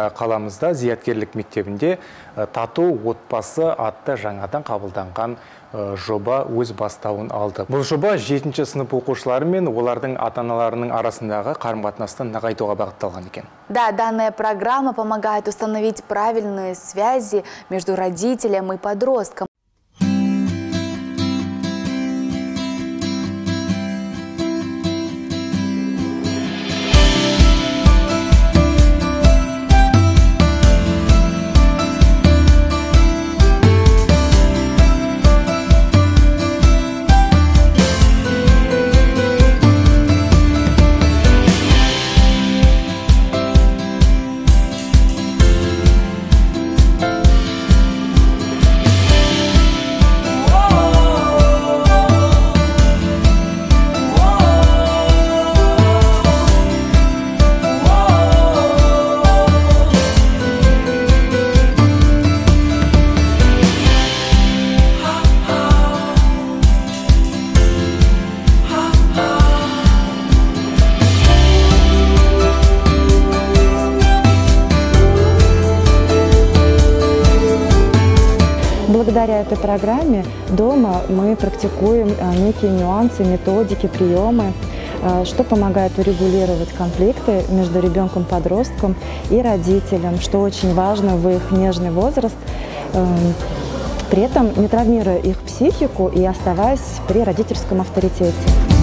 қаламызда зияткерлік мектебінде тату отбасы атты жаңадан қабылданған жоба өз бастауын алды. Бұл жоба 7-ші сынып оқушылары мен олардың ата-аналарының арасындағы қарым-қатынасты нығайтуға бағытталған екен. Да, данная программа помогает установить правильные связи между родителем и подростком. Благодаря этой программе дома мы практикуем некие нюансы, методики, приемы, что помогает урегулировать конфликты между ребенком-подростком и родителем, что очень важно в их нежный возраст, при этом не травмируя их психику и оставаясь при родительском авторитете.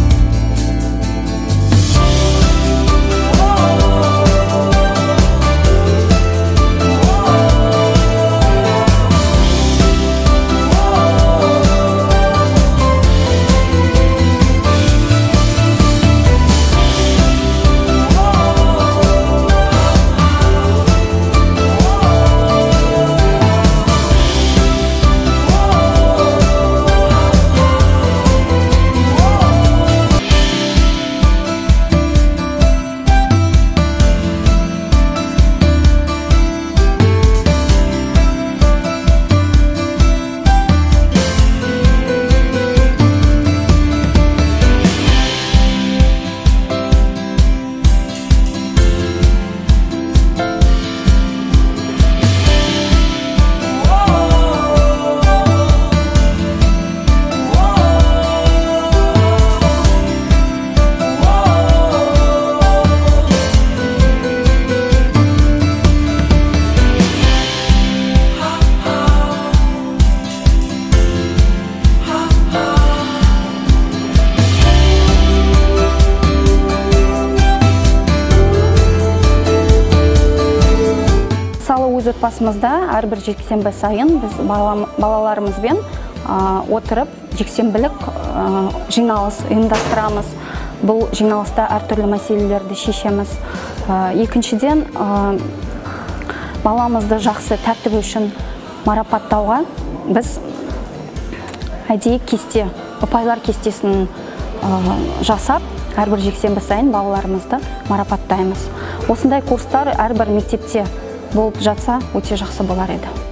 Өз отбасымызда әрбір жексенбі сайын біз балаларымызбен отырып жексенбілік жиналыс ұйымдастырамыз. Бұл жиналыста әртүрлі мәселелерді шешеміз. Екіншіден, баламызды жақсы тәртібі үшін марапаттауға біз әдейі кесте, ұпайлар кестесін жасап, әрбір жексенбі сайын балаларымызды марапаттаймыз. Осындай курстар әрбір мектепте болып жатса, өте жақсы болар еді.